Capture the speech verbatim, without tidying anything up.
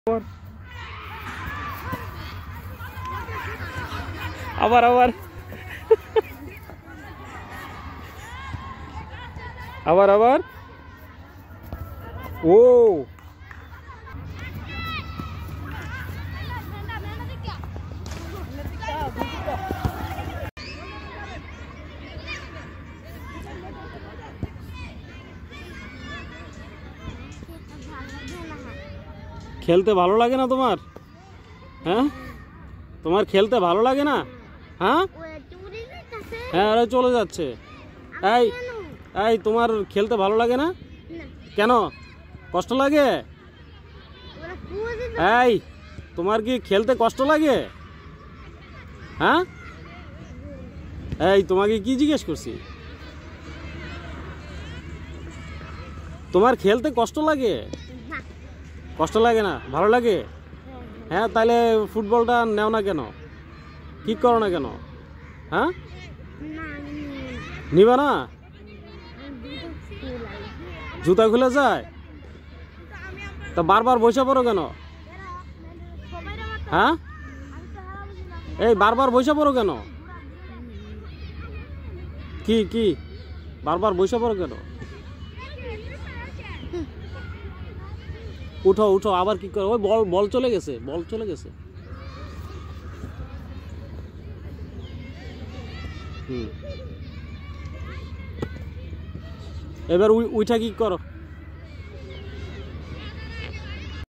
আবার আবার আবার আবার ও খেলতে ভালো লাগে না তোমার? হ্যাঁ, তোমার খেলতে ভালো লাগে না? হ্যাঁ হ্যাঁ, ওরা চলে যাচ্ছে। এই এই তোমার খেলতে ভালো লাগে না কেন? কষ্ট লাগে? এই তোমার কি খেলতে কষ্ট লাগে? হ্যাঁ, এই তোমাকে কি জিজ্ঞেস করছি? তোমার খেলতে কষ্ট লাগে? কষ্ট লাগে না, ভালো লাগে। হ্যাঁ, তাহলে ফুটবলটা নেও না কেন? কি করো না কেন? হ্যাঁ, নিবা না? জুতা খুলে যায়? তা বারবার বসে পড়ো কেন? হ্যাঁ, এই বারবার বসে পড়ো কেন? কি কি বারবার বসে পড়ো কেন? উঠো উঠো, আবার কি করো? ওই বল বল চলে গেছে, বল চলে গেছে। হুম, এবার উইঠা কি করো?